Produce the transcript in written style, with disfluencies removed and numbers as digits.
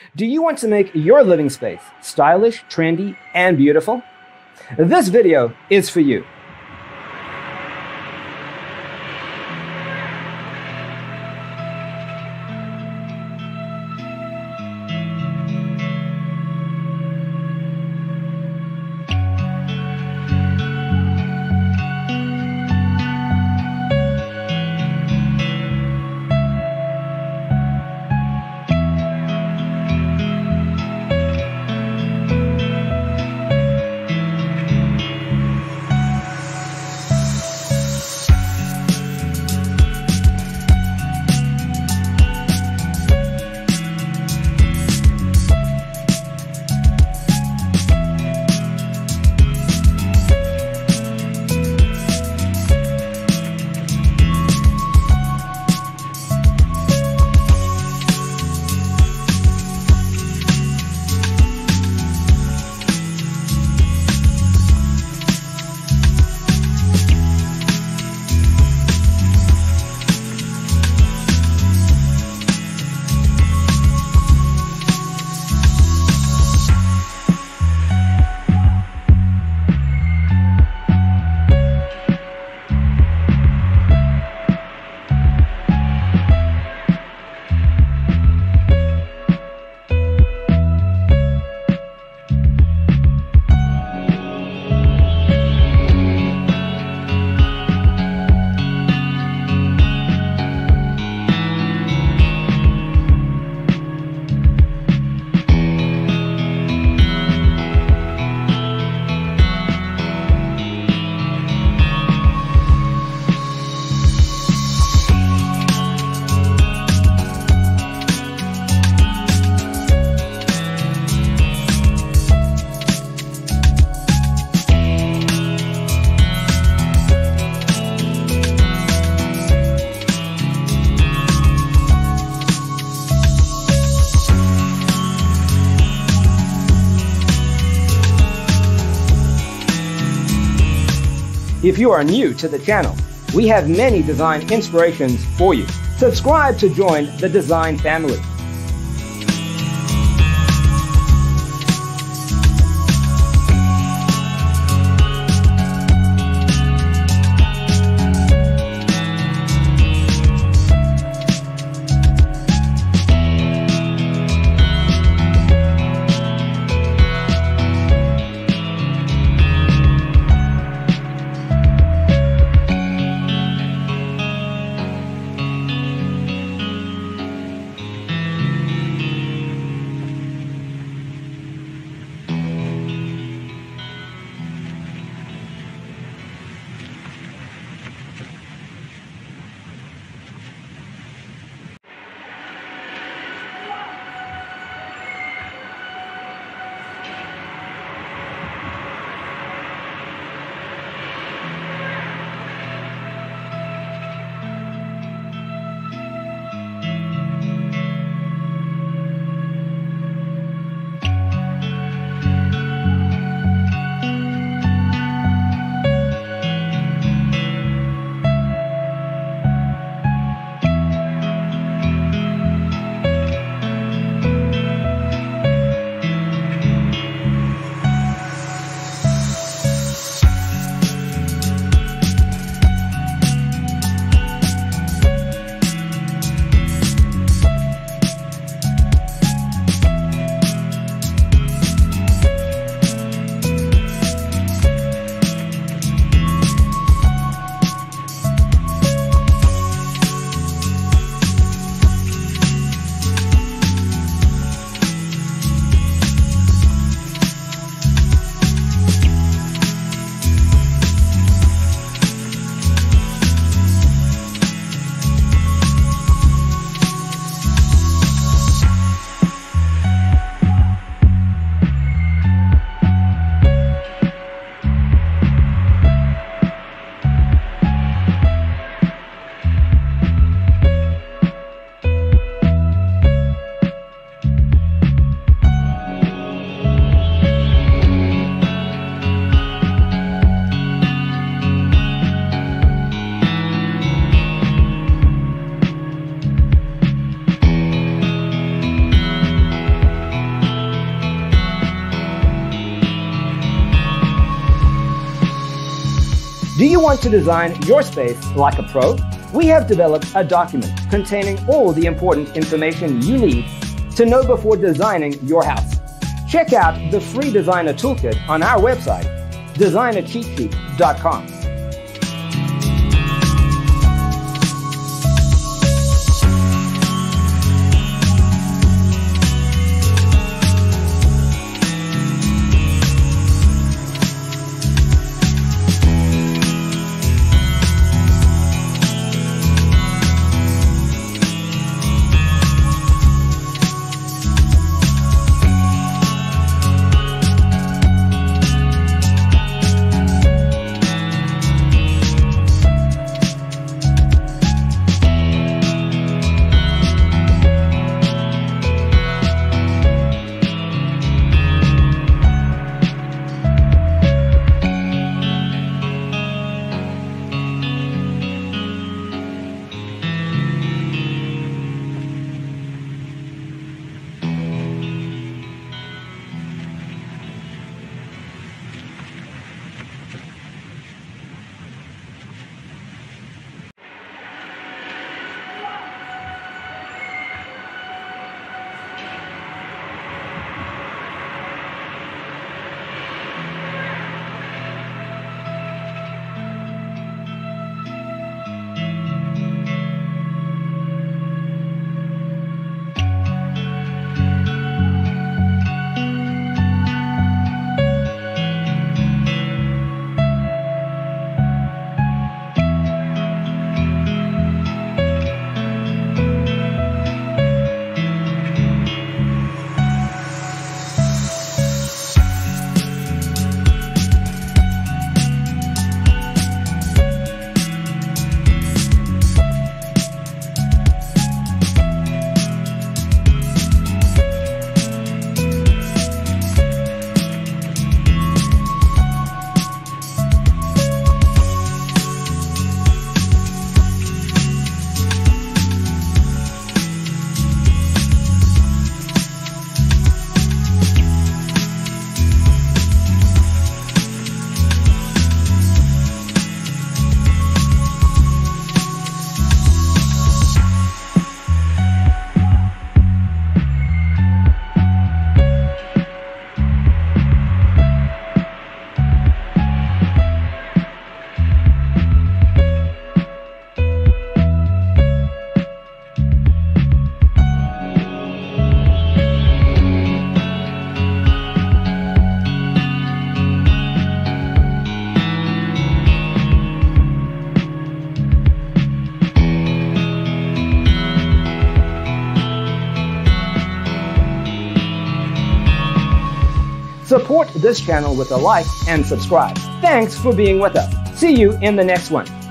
Do you want to make your living space stylish, trendy, and beautiful? This video is for you. If you are new to the channel, we have many design inspirations for you. Subscribe to join the design family. Do you want to design your space like a pro? We have developed a document containing all the important information you need to know before designing your house. Check out the free designer toolkit on our website, designercheatsheet.com. Support this channel with a like and subscribe. Thanks for being with us. See you in the next one.